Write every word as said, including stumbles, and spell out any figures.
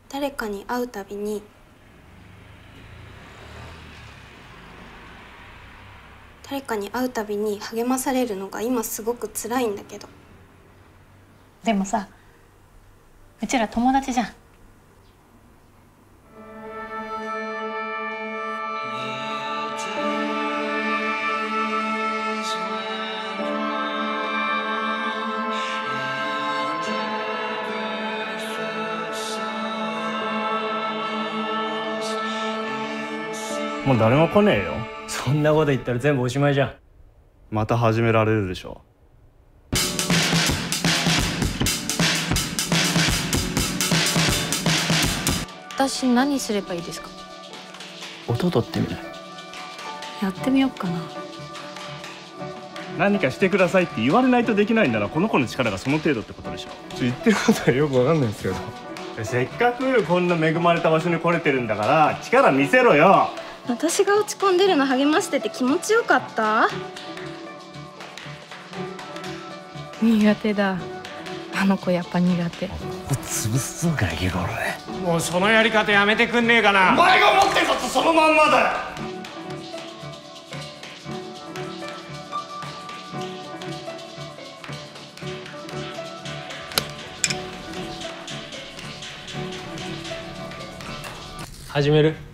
誰かに会うたびに誰かに会うたびに励まされるのが今すごく辛いんだけど。 でもさ、うちら友達じゃん。 もう誰も来ねえよ。そんなこと言ったら全部おしまいじゃん。また始められるでしょ。 私何すればいいですか？ 音取ってみない？ やってみようかな。 何かしてくださいって言われないとできないんなら、この子の力がその程度ってことでしょ。ちょ言ってることはよくわかんないんですけど。せっかくこんな恵まれた場所に来れてるんだから力見せろよ。 私が落ち込んでるの励ましてて気持ちよかった？ 苦手だ。あの子やっぱ苦手。 潰すぞガキゴロね。 もうそのやり方やめてくんねえかな。 お前が思ってることそのまんまだよ。 始める。